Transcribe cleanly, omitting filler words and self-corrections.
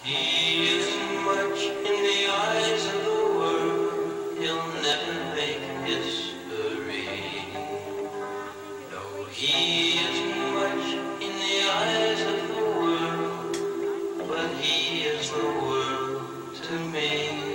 He isn't much in the eyes of the world. He'll never make history. No, he isn't much in the eyes of the world, but he is the world to me.